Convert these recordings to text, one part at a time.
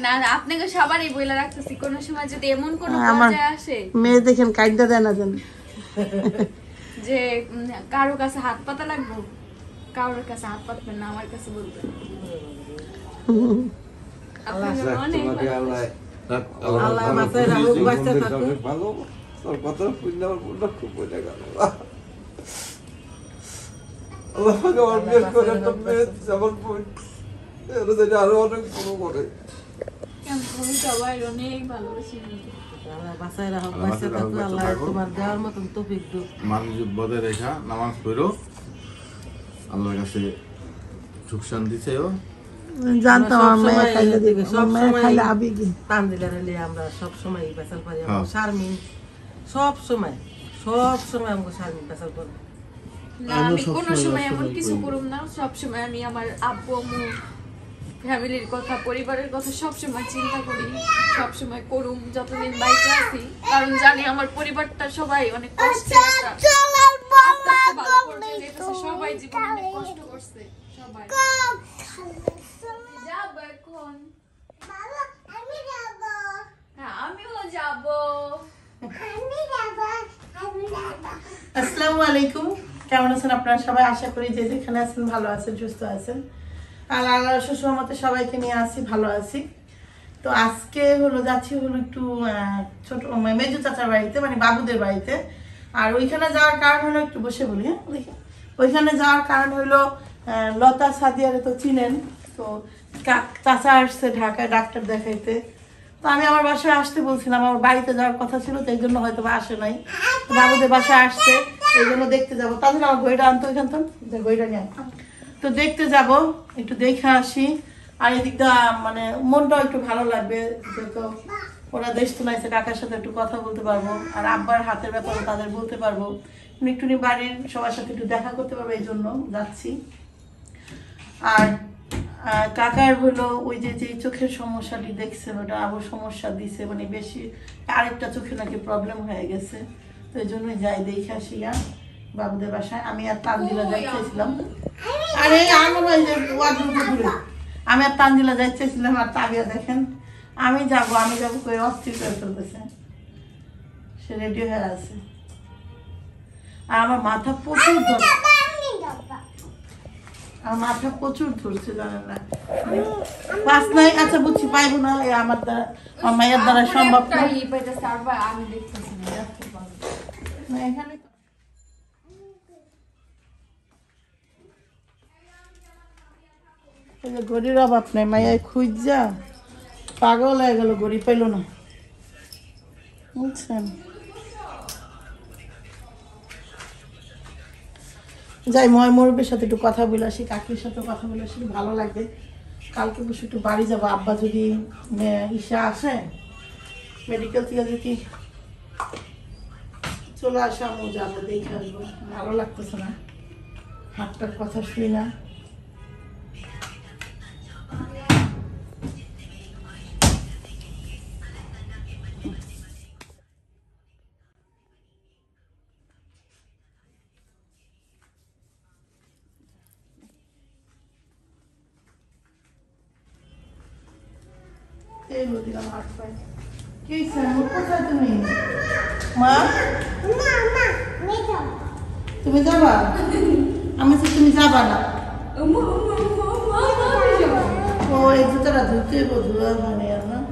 না আপনাকে সবারই বইলা রাখতেছি কোন সময় যদি এমন কোন পর্যায়ে আসে মেয়ে দেখেন কাইন্দা দেয় না জান যে কারো কাছে হাত পাতা লাগবে কারোর কাছে হাত পাতবেন না আমার কাছে বলবেন আল্লাহ মাথায় রাখুক বাচ্চা থাকুক ভালো তোর কথা শুনলে আমার মনটা খুব মজা গেল আল্লাহ পাক আমার বিয়ে করে একটা মেয়ে যেমন বোন এর জন্য আরো অনেক ভালো করে আমি সবাই অনেক ভালোবাসি আল্লাহ বাঁচায় রাখুক বাচ্চা থাকুক আল্লাহ তোমার দেওয়ার মতন তৌফিক দিক মানুষ বদে রেখা নামাজ পড়ো আল্লাহর কাছে সুখ শান্তি চাইও জানতাম আমার মেয়ে খাইলে দিবে সব মেয়ে খাইলে আবেগে তানজিলার নিয়ে আমরা সব সময় বেসাল পারি শারমিন সব সময় আমাকে শারমিন বেসাল করে না আমি কোনো সময় এমন কিছু করুম না সব সময় আমি আমার আব্বু আম্মু ফ্যামিলির কথা পরিবারের কথা সব সময় চিন্তা করি সব সময় করুম যতদিন বাইরে আছি কারণ জানি আমার পরিবারটা সবাই অনেক কষ্টে আছে সবাই জীবনে অনেক কষ্ট করছে সবাই যাব এখন আমি যাব হ্যাঁ আমিও যাব আসসালামু আলাইকুম কেমন আছেন আপনারা সবাই আশা করি যে যেখানে আছেন ভালো আছেন সুস্থ আছেন আর আল্লাহর রহমতে সবাইকে নিয়ে আসি ভালো আছি তো আজকে যাচ্ছি একটু ছোট মেজু চাচার বাড়িতে মানে বাবুদের বাড়িতে আর ওইখানে যাওয়ার কারণ হলো একটু বসে বলি হ্যাঁ ওইখানে যাওয়ার কারণ হলো লতা সাদিয়ারে তো চিনেন তো চাচা আসছে ঢাকায় ডাক্তার দেখাইতে তো আমি আমার বাসায় আসতে বলছিলাম আমার বাড়িতে যাওয়ার কথা ছিল তো এই জন্য হয়তো আসে নাই বাবুদের বাসায় আসছে এই জন্য দেখতে যাবো তাদের আমার বইটা আনতো ওইখান তো বইটা নিয়ে তো দেখতে যাব একটু দেখে আসি আর এদিকটা মানে মনটাও একটু ভালো লাগবে তো ওরা দেশ তুলাইছে কাকার সাথে একটু কথা বলতে পারবো আর আব্বার হাতের ব্যাপারে তাদের বলতে পারবো একটু বাড়ির সবার সাথে একটু দেখা করতে পারবো এই জন্য যাচ্ছি আর কাকার হলো ওই যে চোখের সমস্যাটি দেখছেন ওটা আবার সমস্যা দিছে মানে বেশি আরেকটা চোখে নাকি প্রবলেম হয়ে গেছে তো এই জন্যই যাই দেখে আসি বাবুদের বাসায় আমি আর তানজিলা যাইতেছিলাম আরে আমার ওই যে আমি আর তানজিলা যাইতেছিলাম আর তাবিয়া দেখেন আমি যাবো করে অস্থির করে ফেলতেছে সে রেডি হয়ে আছে আর আমার মাথা প্রচুর ধরছে আমার মাথা প্রচুর ধরছে জানেন না পাস নাই আচ্ছা বুঝছি পাইবো না আমার দ্বারা আমার মায়ের দ্বারা সম্ভব না এখানে গড়ির অভাব নাই মাইয়াই খুঁজা পাগল হয়ে গেল গড়ি পাইল না বুঝছেন যাই মুরব্বীর সাথে একটু কথা বলে আসি কাকির সাথে কথা বলে আসি ভালো লাগবে কালকে বসে একটু বাড়ি যাবো আব্বা যদি ঈশা আসে মেডিকেল থেকে যদি চলে আসে আমিও যাবো দেখে আসবো ভালো লাগতেছে না হাতটার কথা শুই না তুমি যাবা আমি তো তুমি যাবা না ও এই জুতাটা ধুতে ধোয়া মানে আর না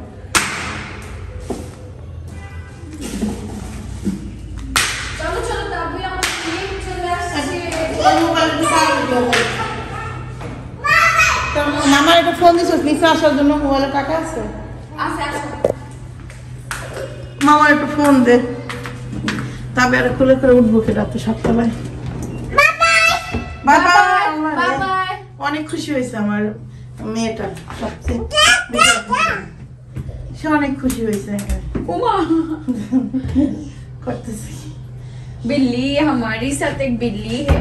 মামার একটা ফোন দিস নিচে আসার জন্য মোবাইলে টাকা আছে মামার একটু ফোন দে তবে আর খুলে করে উঠবো কে রাতে সকালবেলায় অনেক খুশি হয়েছে আমার মেয়েটা সবচেয়ে সে অনেক খুশি হয়েছে করতেছে बिल्ली हमारी साथ एक बिल्ली है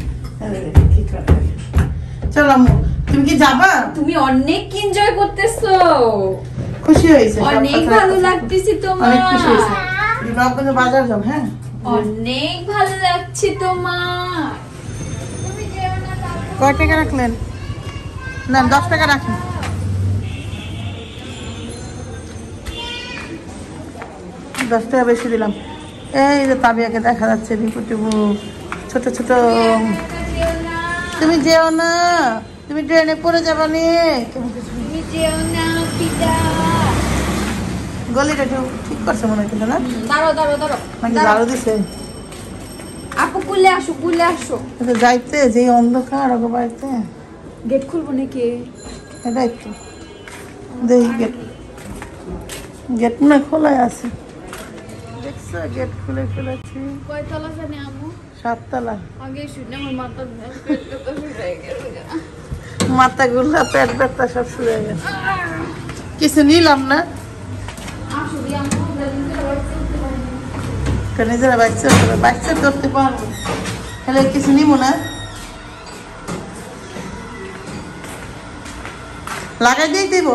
চলো তুমি কি যাবা তুমি অনেক এনজয় করতেছো খুশি হয়েছে অনেক ভালো লাগতেছে তোমার অনেক খুশি হয়েছে নগদ বাজার যাব হ্যাঁ অনেক ভালো লাগছে তোমার তুমি যেও না কয় টাকা রাখলেন না 10 টাকা রাখুন 10 টাকা বেশি দিলাম। এই যে তাবিয়াকে দেখা যাচ্ছে রিপুটিপু ছোট ছোট। তুমি যেও না, তুমি ট্রেনে পড়ে যাবা নি। গলিটা একটু ঠিক করছে মনে হচ্ছে না? নাকি ঝাড়ু দিছে? আপু কুলে আসো, কুলে আসো। যাইতে যে অন্ধকার ওকে বাড়িতে গেট খুলবো নাকি? এটা একটু দেখি গেট না খোলাই আছে। দেখছো গেট খুলে ফেলেছি। কয়তলা জানি আম্মু? 7 তলা। আগে শুনে আমার মাথা শুরু হয়ে গেছে। মাথা গুলা পেট ব্যথা সব শুরু হয়ে গেছে। কিছু নিলাম না। নিজেরা বাচ্চা করতে পারবো, তাহলে কিছু নিব না। লাগাই দিয়ে দিব।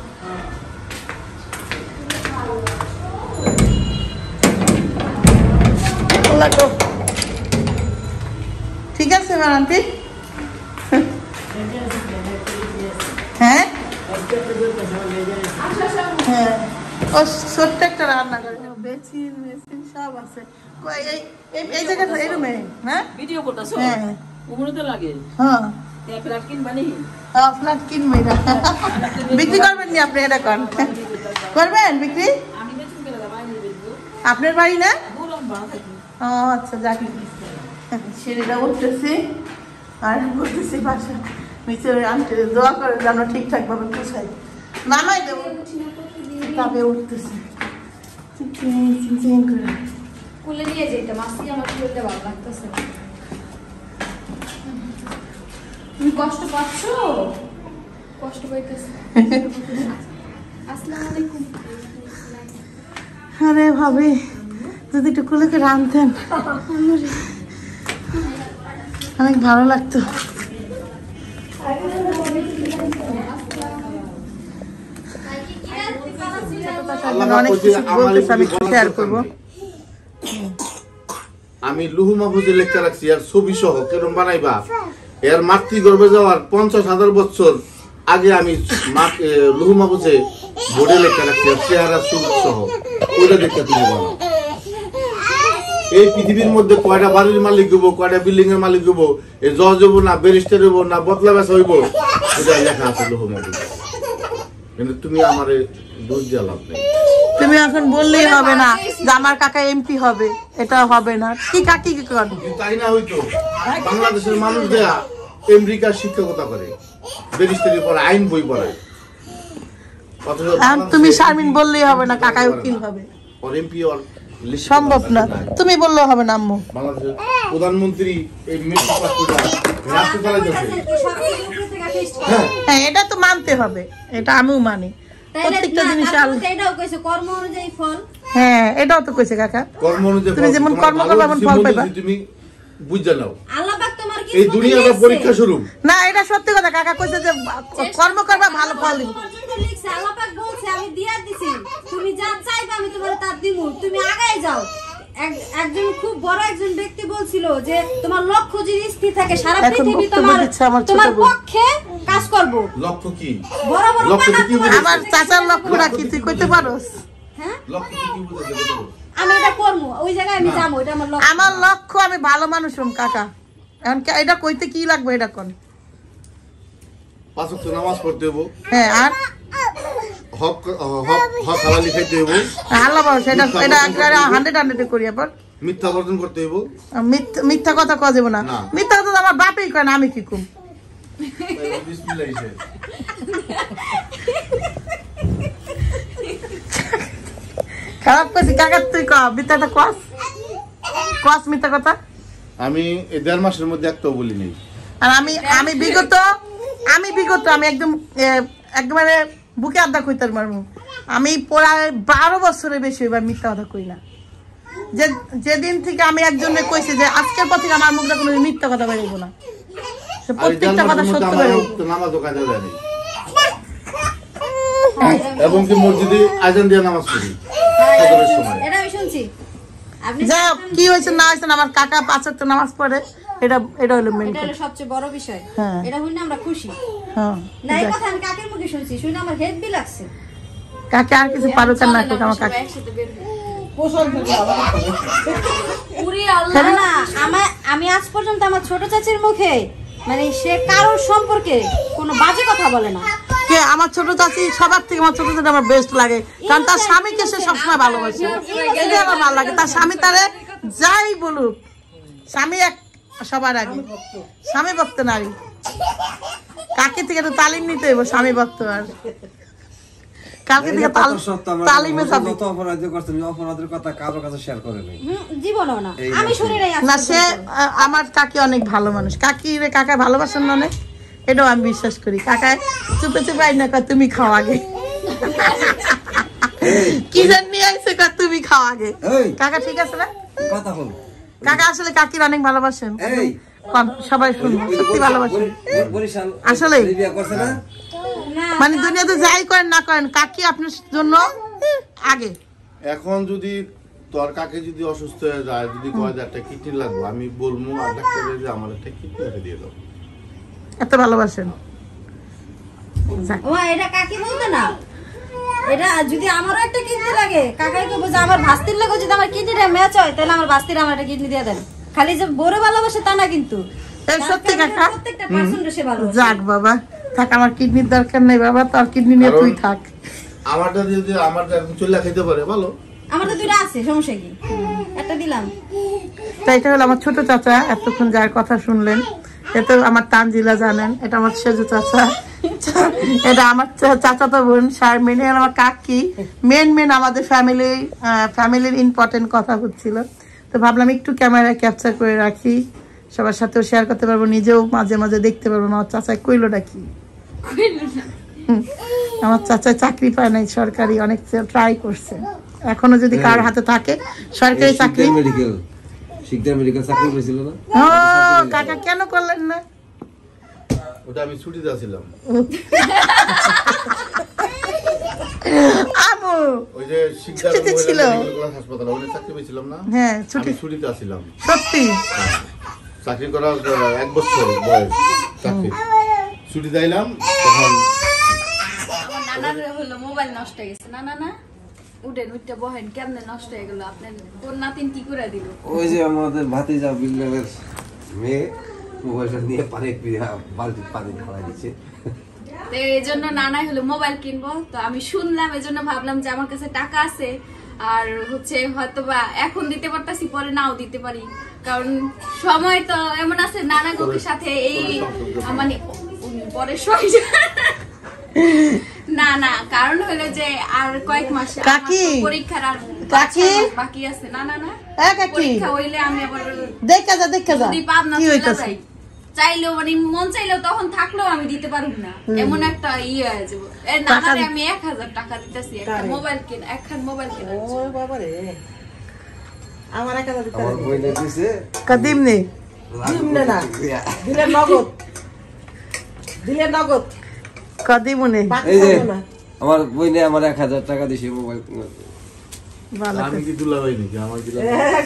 ঠিক আছে আন্টি। হ্যাঁ হ্যাঁ, ও ছোট্ট একটা রান্না করে। বেসিন মেশিন সব আছে এই জায়গাটা এই রুমে। হ্যাঁ ভিডিও করতেছো? হ্যাঁ ওগুলো তো লাগে। হ্যাঁ ফ্ল্যাট কিনবানি? ফ্ল্যাট কিনবো। এটা বিক্রি করবেন নি আপনি? এটা করবেন বিক্রি? আপনার বাড়ি না? ও আচ্ছা, যাক। সিঁড়িটা উঠতেছি আর বলতেছি বাসা নিচে আনতে দোয়া করে যেন ঠিকঠাক ভাবে পোষাই। নামাই দেবো, তবে উঠতেছি কুলে নিয়ে যেতে মাসি আমার কুলে ভালো লাগতেছে। তুমি কষ্ট পাচ্ছ? কষ্ট পাইতেছে। আসসালামু আলাইকুম। আরে ভাবি, যদি একটু কুলেকে রাঁধতেন অনেক ভালো লাগতো। আমি লুহু মাহফুজের লেখা রাখছি আর ছবি সহ কেরম বানাইবা। এর মাতৃগর্ভে যাওয়ার 50,000 বছর আগে আমি লুহু মাহফুজে বোর্ডে লেখা রাখছি আর চেহারা ছবি সহ, ওইটা দেখতে তুমি বানাও। এই পৃথিবীর মধ্যে কয়টা বাড়ির মালিক হইব, কয়টা বিল্ডিং এর মালিক হইব, এই জজ হইব না ব্যারিস্টার হইব না বদলা বেচা হইব, এটা লেখা আছে লুহু মাহফুজে। কিন্তু তুমি আমারে দোষ দিয়া লাভ নেই। তুমি এখন বললেই হবে না যে আমার কাকা এমপি হবে, এটা হবে না। কি কাকি কি কর? তাই না হইতো বাংলাদেশের মানুষ দেয়া আমেরিকার শিক্ষকতা করে, ব্যারিস্টারি পড়ায়, আইন বই পড়ায়। তুমি শারমিন বললেই হবে না কাকা উকিল হবে, আর এমপি আর সম্ভব না। তুমি বললেও হবে না আম্মু। বাংলাদেশের প্রধানমন্ত্রী এই মেট্রিক পাস করে রাষ্ট্র চালাইতেছে। হ্যাঁ, এটা তো মানতে হবে, এটা আমিও মানি। প্রত্যেকটা জিনিস এটাও কইছে কর্ম অনুযায়ী ফল। হ্যাঁ, এটাও তো কইছে কাকা, কর্ম অনুযায়ী তুমি যেমন কর্ম করবে এমন ফল পাইবা। তুমি বুঝা নাও, আল্লাহ পাক তোমার কি এই দুনিয়াটা পরীক্ষা শুরু না। এটা সত্যি কথা, কাকা কইছে যে কর্ম করবা ভালো ফল দিবে। আল্লাহ পাক বলছে আমি দিয়া দিছি, তুমি যা চাইবা আমি তোমার তা দিমু, তুমি আগায় যাও। একজন খুব বড় একজন ব্যক্তি বলছিল যে তোমার লক্ষ্য যদি স্থির থাকে সারা পৃথিবী তোমার পক্ষে কাজ করব। লক্ষ্য কি? বড় বড় আমার চাচার লক্ষ্যটা কি তুই কইতে পারোস? হ্যাঁ, লক্ষ্য কি বুঝাতে বলো? আমি এটা করব, ওই জায়গায় আমি যাবো, এটা আমার লক্ষ্য। আমার লক্ষ্য আমি ভালো মানুষ হম কাকা। এখন এটা কইতে কি লাগবে? এটা কোন 5 ওয়াক্ত নামাজ পড়তে হইব। হ্যাঁ, আর হক হালালি খাইতে হইব। আল্লাহ বল সেটা, এটা 100 করি। আবার মিথ্যা বর্জন করতে হইব। মিথ্যা কথা কওয়া যাবে না। মিথ্যা কথা তো আমার বাপই কয় না, আমি কি কম? বিসমিল্লাহ। খারাপ কইছি কাকা, তুই ক মিথ্যাটা কস মিথ্যা কথা। আমি এই 1.5 মাসের মধ্যে একটাও বলি নাই। আর আমি বিগত আমি একদম একবারে বুকে আড্ডা কইতার মারমু। আমি প্রায় 12 বছরের বেশি এবার মিথ্যা কথা কই না। যেদিন থেকে আমি একজনে কইছি যে আজকের পর থেকে আমার মুখটা কোনো মিথ্যা কথা বেরোবো না, প্রত্যেকটা কথা সত্য বেরোবো। নামাজও কাজে দেয়নি এবং কি মসজিদে আজান দিয়ে নামাজ পড়ি ফজরের সময়। এটা আমি শুনছি। আপনি যা কি হইছে না হইছে, আমার কাকা 5 ওয়াক্ত নামাজ পড়ে, এটা হলো মেইন। এটা হলো সবচেয়ে বড় বিষয়। হ্যাঁ, এটা হইলে আমরা খুশি। হ্যাঁ, না এই কথা আমি কাকের মুখে শুনছি, শুনে আমার হেভি লাগছে। কাকে আর কিছু পারুক না করুক, আমার কাকা না আমি আজ পর্যন্ত আমার ছোট চাচির মুখে মানে সে কারোর সম্পর্কে কোনো বাজে কথা বলে না। আমার ছোট চাচি সবার থেকে আমার ছোট চাচি আমার বেস্ট লাগে, কারণ তার স্বামীকে সে সবসময় ভালোবাসে, এটা আমার ভালো লাগে। তার স্বামী তারে যাই বলুক, স্বামী এক সবার আগে, স্বামী ভক্ত নারী। কাকে থেকে একটু তালিম নিতে হইব স্বামী ভক্ত, আর কালকে থেকে তালিমে যাবে অপরাধের কথা কারোর কাছে শেয়ার করে নাই জীবনও না। আমি শুনি নাই না, সে আমার কাকি অনেক ভালো মানুষ। কাকি রে কাকা ভালোবাসেন না অনেক, এটাও আমি বিশ্বাস করি। কাকায় চুপে চুপে আই না কয় তুমি খাও আগে, কি জান নিয়ে আইছে কয় তুমি খাও আগে। কাকা ঠিক আছে না কথা বল। কাকা আসলে কাকির অনেক ভালোবাসেন, সবাই শুনবো, সত্যি ভালোবাসেন আসলে। মানে দুনিয়াতে যাই করেন না করেন কাকি আপনার জন্য আগে। এখন যদি তোর কাকে যদি অসুস্থ হয়ে যায়, যদি কয় যে একটা কিডনি লাগবে, আমি বলবো আর ডাক্তারে যে আমার একটা কিডনি রেখে দিয়ে দাও। এত ভালোবাসেন। ও এটা কাকি বলতে না, এটা যদি আমারও একটা কিডনি লাগে কাকাই কইবো যে আমার ভাস্তির লাগে, যদি আমার কিডনিটা ম্যাচ হয় তাহলে আমার ভাস্তির আমার একটা কিডনি দিয়ে দেন। খালি যে বড় ভালোবাসে তা না কিন্তু, সত্যি কাকা প্রত্যেকটা পার্সেন্টে সে ভালোবাসে। যাক বাবা থাক, আমার কিডনির দরকার নেই বাবা, তোর কিডনি নিয়ে তুই থাক। আমারটা যদি আমারটা চলে খেতে পারে ভালো, আমার তো দুইটা আছে, সমস্যা কি, একটা দিলাম। তাই এটা হলো আমার ছোট চাচা, এতক্ষণ যার কথা শুনলেন। এটা আমার তানজিলা জানেন, এটা আমার সেজু চাচা, এটা আমার চাচাতো বোন শারমিন, আমার কাকি। মেন আমাদের ফ্যামিলির ইম্পর্টেন্ট কথা হচ্ছিল, তো ভাবলাম একটু ক্যামেরায় ক্যাপচার করে রাখি, সবার সাথেও শেয়ার করতে পারবো, নিজেও মাঝে মাঝে দেখতে পারবো আমার চাচায় কইলোটা কি। আমার চাচা চাকরি পায় নাই সরকারি, অনেক ট্রাই করছে, এখনো যদি কার হাতে থাকে সরকারি চাকরি। মেডিকেল চাকরি করেছিল না? কাকা কেন করলেন না? ওটা আমি ছুটিতে ছিলাম। আমু ওই যে ছুটিতে ছিল হাসপাতালে ওখানে চাকরি পেয়েছিলাম না। হ্যাঁ ছুটিতে ছিলাম। সত্যি চাকরি করার 1 বছর বয়স চাকরি ছুটি দিলাম, তখন আমার নানার হলো মোবাইল নষ্ট হয়ে গেছে। না উঠেন উঠতে বহেন, কেমনে নষ্ট হয়ে গেল আপনার কোন নাতিন কি করে দিল? ওই যে আমাদের ভাতিজা বিল্লালের মেয়ে মোবাইলটা নিয়ে বালতি পানি ঢালাই দিচ্ছে, তো এই জন্য নানাই হলো মোবাইল কিনবো। তো আমি শুনলাম, এই জন্য ভাবলাম যে আমার কাছে টাকা আছে, আর হচ্ছে হয়তোবা এখন দিতে পারতাছি, পরে নাও দিতে পারি, কারণ সময় তো এমন আছে নানা গোকের সাথে এই মানে পরে না কারণ হলো যে আর কয়েক মাস পরীক্ষার আর বাকি আছে। না পরীক্ষা হইলে আমি আবার দেখা যা যদি পাবনা যাই, চাইলেও মানে মন চাইলেও তখন থাকলেও আমি দিতে পারবো না, এমন একটা ইয়ে হয়ে যাবো। নানারে আমি 1000 টাকা দিতেছি একটা মোবাইল কেনা, একখান মোবাইল কেনা। আমার 1000 দিতে আমার বইনে দিছে কদিম নেই, না দিলে নগদ কদিম নেই। এই যে আমার বইনে আমার 1000 টাকা দিছে মোবাইল। আমি কি দুলা ভাই নাকি? আমার দিলা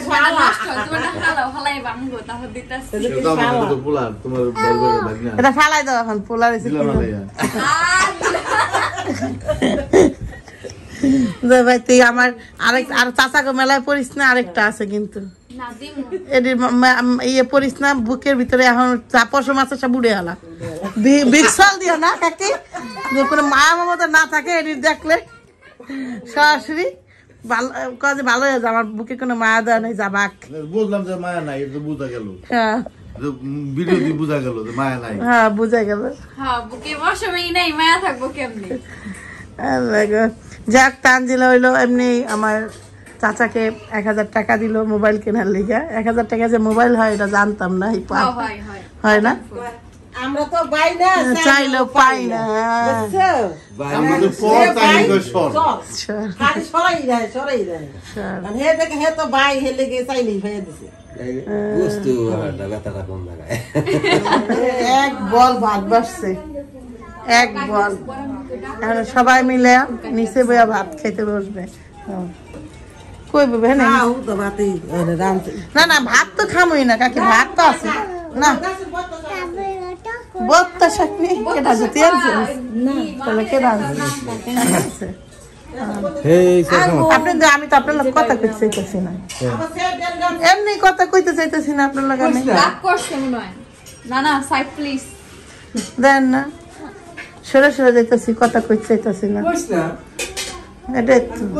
এটা ফালাই দাও এখন, পোলার ভাই তুই আমার আর চাচাকে মেলায় পড়িস না, আরেকটা আছে কিন্তু ইয়ে পড়িস না, বুকের ভিতরে এখন পশম আছে সব উড়ে হালা, বিশাল দিও না কাকি, কোনো মায়া মমতা না থাকে এটি দেখলে সরাসরি ভালো হয়ে যায়। আমার বুকে কোনো মায়া দেওয়া নেই, যাবাক বুঝলাম যে মায়া নাই, এটা বুঝা গেল। হ্যাঁ ভিডিও দিয়ে বুঝা গেল যে মায়া নাই। হ্যাঁ বুঝা গেল, হ্যাঁ বুকে বসমই নাই, মায়া থাকবো কেমনে? যাক তানজিলা হইলো এমনি আমার চাচাকে 1000 টাকা দিল মোবাইল কেনার লিগা। 1000 টাকা যে মোবাইল হয় এটা জানতাম না, হয় না, আমরা তো পাই না, চাইলেও পাই না। হে তো ভাই হেলে গিয়ে চাইলেই হয়ে দিছে। এক বল ভাত বাসছে, এক বল, এখন সবাই মিলে নিচে বইয়া ভাত খেতে বসবে। কই বলবে না, না ভাত তো খামই না কাকি, ভাত তো আছে না। বত্তা শাকনি কেটা জুতি আছে না, তাহলে কেটা আছে আমি তো আপনার কথা কইতে চাইতেছি না, এমনি কথা কইতে চাইতেছি না আপনার লাগে। না না সাইড প্লিজ দেন না, সরে সরে যাইতেছি, কথা কইতে চাইতেছি না। এটাই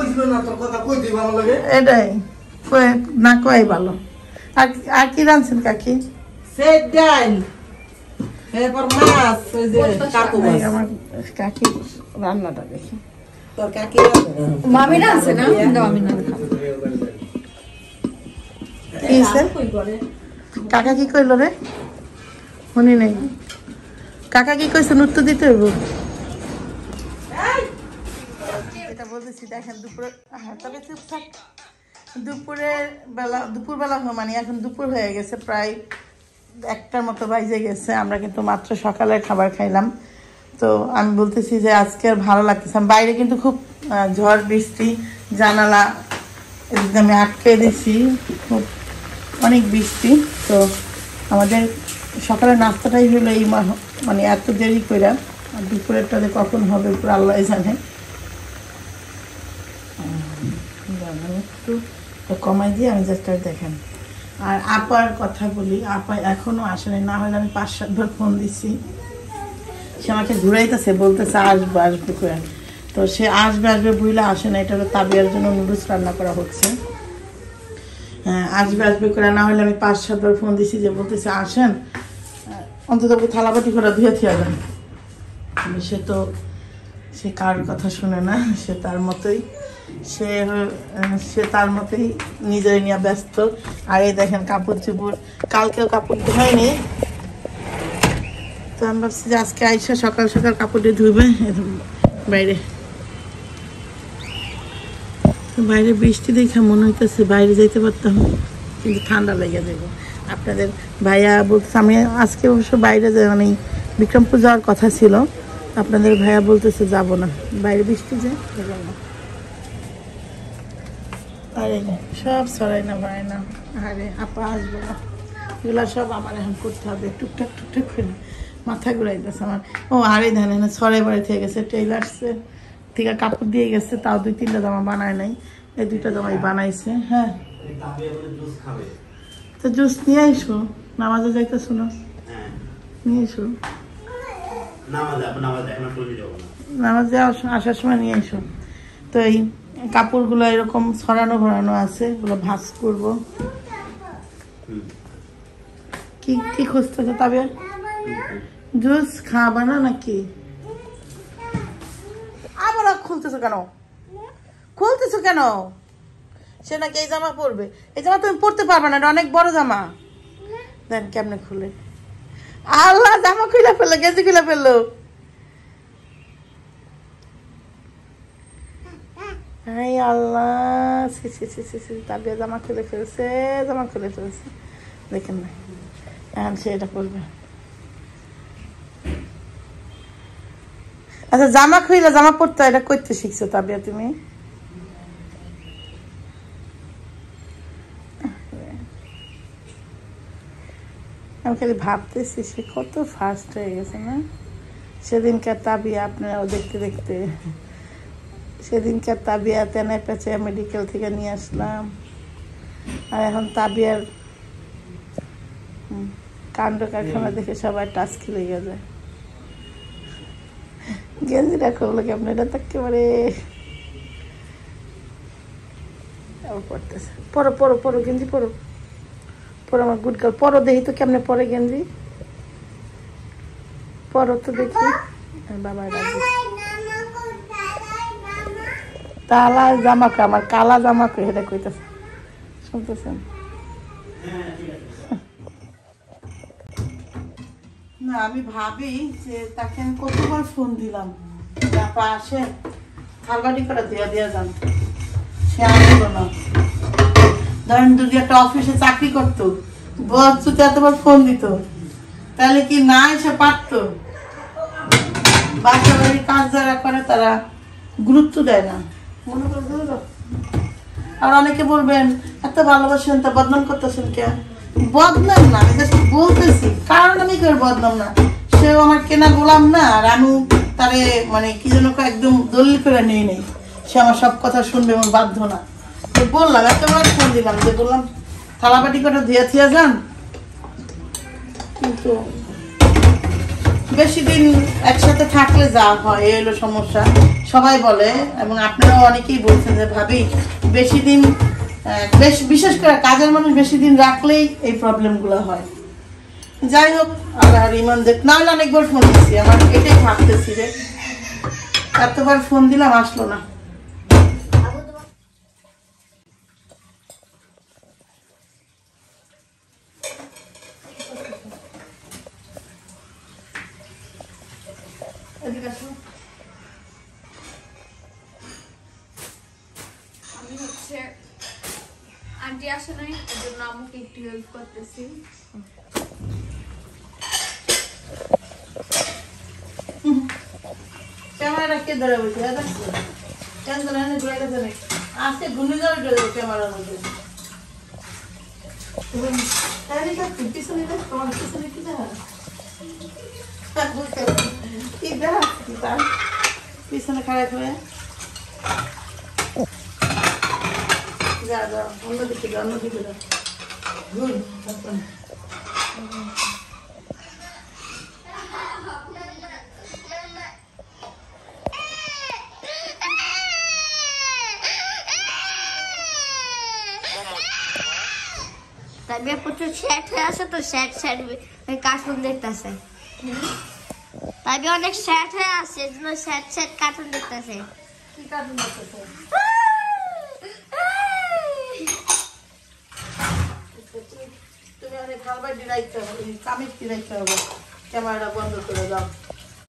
এটাই না কয় ভালো। আর কি রাঁধছেন কাকি? আমার কাকি রান্নাটা দেখি। মামি রাঁধছে না? আমি না কাকা কি কইল রে? শুনি নাই। কাকা কি কইছেন উত্তর দিতে হইব। এটা বলতেছি দেখেন দুপুরে, তবে চুপ থাক। দুপুরবেলা মানে এখন দুপুর হয়ে গেছে, প্রায় 1টার মতো বাজে গেছে। আমরা কিন্তু মাত্র সকালের খাবার খাইলাম। তো আমি বলতেছি যে আজকে আর ভালো লাগতেছে। বাইরে কিন্তু খুব ঝড় বৃষ্টি, জানালা এদিকে আমি আটকে দিছি, খুব অনেক বৃষ্টি। তো আমাদের সকালের নাস্তাটাই হলো এই মানে এত দেরি করে, আর দুপুরেরটাতে কখন হবে পুরো আল্লাহ জানে। একটু কমাই দিয়ে আমি জাস্ট দেখেন। আর আপার কথা বলি, আপা এখনো আসেনি, না হলে আমি 5-7 বার ফোন দিছি। সে আমাকে ঘুরাইতেছে, বলতেছে আসবে আসবে করে। তো সে আসবে আসবে বুঝলে আসে না। এটা হলো তাবিয়ার জন্য নুডলস রান্না করা হচ্ছে। হ্যাঁ আসবে আসবে করে, না হলে আমি 5-7 বার ফোন দিছি যে বলতেছে আসেন, অন্তত থালাবাটি করে ধুয়ে থিয়ে যান। সে কার কথা শুনে না, সে তার মতোই, সে তার মতোই নিজের নিয়ে ব্যস্ত। আর এই দেখেন কাপড় চোপড়, কালকেও কাপড় ধোয়নি। তো আমি ভাবছি যে আজকে আইসা সকাল সকাল কাপড়টি ধুইবে। বাইরে বৃষ্টি দেখে মনে হইতেছে বাইরে যাইতে পারতাম, কিন্তু ঠান্ডা লেগে যাবে। আপনাদের ভাইয়া বলতেছে, আমি আজকে অবশ্য বাইরে মানে বিক্রমপুর যাওয়ার কথা ছিল, আপনাদের ভাইয়া বলতেছে যাব না, বাইরে বৃষ্টি যে না। আরে সব সরাই না ভাই না, আরে আপা আসবে না, এগুলো সব আমার এখন করতে হবে টুকটাক টুকটাক করে। মাথা ঘুরাইতেছে আমার। ও আরে ধানে না ছড়াই বাড়ি থেকে গেছে, টেইলার্সে থেকে কাপড় দিয়ে গেছে, তাও 2-3টা জামা বানায় নাই, এই 2টা জামাই বানাইছে। হ্যাঁ তো জুস নিয়ে আইসো, নামাজে যাইতে শুনো, নিয়ে এসো, নামাজে আসার সময় নিয়ে এসো। তো এই কাপড়গুলো এরকম ছড়ানো ঘোরানো আছে, এগুলো ভাঁজ করবো। কি কি খুঁজতেছো? তবে জুস খাবা না নাকি? আবার খুলতেছো কেন? খুলতেছো কেন? সে নাকি এই জামা পরবে। এই জামা তুমি পরতে পারবে না, এটা অনেক বড় জামা। দেন কেমনে খুলে? আল্লাহ, জামা খুলে ফেললো, গেঞ্জি খুলে ফেললো। আল্লাহ, তাবিয়া জামা খুলে ফেলছে, জামা খুলে ফেলছে। দেখেন না, এখন সে এটা করবে। আচ্ছা জামা খুইলে জামা পরতে এটা করতে শিখছো তাবিয়া তুমি? আমি খালি ভাবতেছি সে কত ফাস্ট হয়ে গেছে না। সেদিনকার তাবিয়া আপনারাও দেখতে দেখতে, সেদিনকার তাবিয়া তেনে পেঁচে মেডিকেল থেকে নিয়ে আসলাম, আর এখন তাবিয়ার কাণ্ড কারখানা দেখে সবাই টাস্কি লেগে যায়। গেঞ্জিটা খুললো কেমন, এটা তো একেবারে পড়তেছে। পরো পরো পরো গেঞ্জি পরো, পরো আমার গুড গার্ল, পরো দেখি তো কেমনে পরে গেঞ্জি, পরো তো দেখি। বাবা তালা জামাকে, আমার কালা জামাকে এটা কইতেছে, শুনতেছেন না? আমি ভাবি যে তাকে আমি কতবার ফোন দিলাম, আপা আসে থালবাটি করে দিয়ে দিয়ে যান, সে আসলো না। ধরেন যদি একটা অফিসে চাকরি করতো, বস যদি এতবার ফোন দিত, তাহলে কি না এসে পারতো? বাসা বাড়ির কাজ যারা করে তারা গুরুত্ব দেয় না, মনে করে। আর অনেকে বলবেন এত ভালোবাসেন তা বদনাম করতেছেন কে? বদনাম না, বলতেছি কারণ আমি কেউ বদনাম না, সেও আমার কেনা গোলাম না, আর আমি তারে মানে কি যেন একদম দলিল করে নিয়ে নেই। সে আমার সব কথা শুনবে এবং বাধ্য না। তো বললাম এতবার ফোন দিলাম যে বললাম থালাবাটি কটা ধুয়ে থিয়া যান, কিন্তু বেশি দিন একসাথে থাকলে যা হয় এই হলো সমস্যা। সবাই বলে এবং আপনারাও অনেকেই বলছেন যে ভাবি বেশি দিন বিশেষ করে কাজের মানুষ বেশি দিন রাখলেই এই প্রবলেমগুলো হয়। যাই হোক আর ইমান দেখ না হলে অনেকবার ফোন দিচ্ছি, আমার এটাই ভাবতেছি যে এতবার ফোন দিলাম আসলো না। আমি হচ্ছে আন্টি আসে নাই, এর জন্য আমাকে একটু হেল্প করতেছি। ক্যামেরাটা কে ধরে বলছে কেন ধরে ঘুরে গেছে নাকি আজকে ঘুরে যাওয়ার ক্যামেরার মধ্যে পিছনে তোমার পিছনে কি দেখা কি দেখা তার পিছনে খাড়া করে যা যা অন্যদিকে যা অন্যদিকে যা ঘুর তবে প্রচুর স্যাট হয়ে আছে তো স্যাট কার্টুন দেখতেছে। তবে অনেক স্যাট হয়ে আছে এজন্য স্যাট কার্টুন দেখতেছে। কি কার্টুন দেখতেছে? তুমি অনেক ভালো ডিরাইট হবে, কামিজ ডিরাইট হবে, ক্যামেরাটা বন্ধ করে দাও।